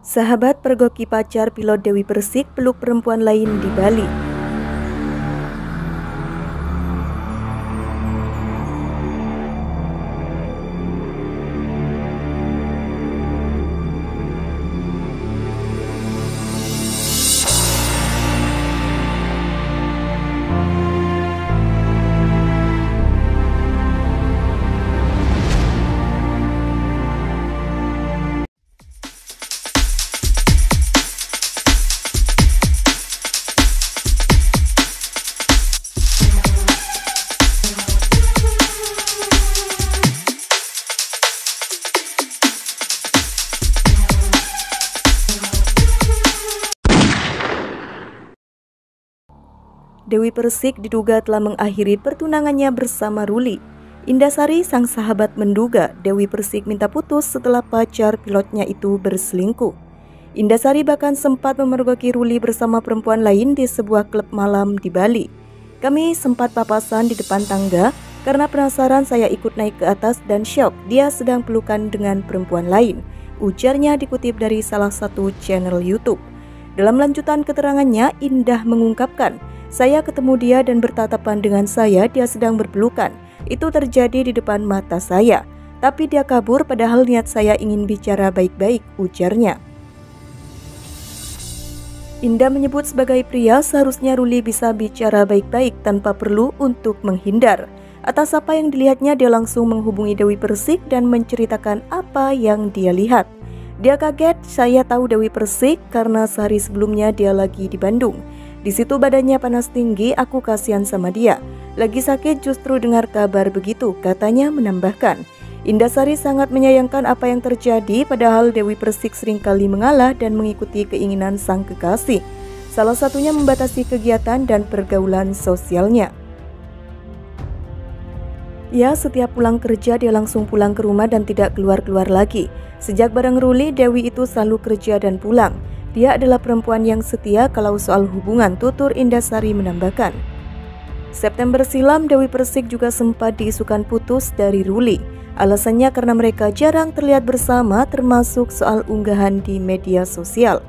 Sahabat pergoki pacar pilot Dewi Persik peluk perempuan lain di Bali. Dewi Persik diduga telah mengakhiri pertunangannya bersama Ruli. Indasari, sang sahabat, menduga Dewi Persik minta putus setelah pacar pilotnya itu berselingkuh. Indasari bahkan sempat memergoki Ruli bersama perempuan lain di sebuah klub malam di Bali. Kami sempat papasan di depan tangga karena penasaran, saya ikut naik ke atas dan syok dia sedang pelukan dengan perempuan lain, ujarnya dikutip dari salah satu channel YouTube. Dalam lanjutan keterangannya, Indah mengungkapkan, saya ketemu dia dan bertatapan dengan saya, dia sedang berpelukan. Itu terjadi di depan mata saya. Tapi dia kabur padahal niat saya ingin bicara baik-baik, ujarnya. Indah menyebut sebagai pria seharusnya Ruli bisa bicara baik-baik tanpa perlu untuk menghindar. Atas apa yang dilihatnya, dia langsung menghubungi Dewi Persik dan menceritakan apa yang dia lihat. Dia kaget, saya tahu Dewi Persik karena sehari sebelumnya dia lagi di Bandung. Di situ badannya panas tinggi, aku kasihan sama dia. Lagi sakit justru dengar kabar begitu, katanya menambahkan. Indasari sangat menyayangkan apa yang terjadi, padahal Dewi Persik seringkali mengalah dan mengikuti keinginan sang kekasih. Salah satunya membatasi kegiatan dan pergaulan sosialnya. Ya, setiap pulang kerja dia langsung pulang ke rumah dan tidak keluar-keluar lagi. Sejak bareng Ruli, Dewi itu selalu kerja dan pulang. Dia adalah perempuan yang setia kalau soal hubungan, tutur Indasari menambahkan. September silam, Dewi Persik juga sempat diisukan putus dari Ruli. Alasannya karena mereka jarang terlihat bersama, termasuk soal unggahan di media sosial.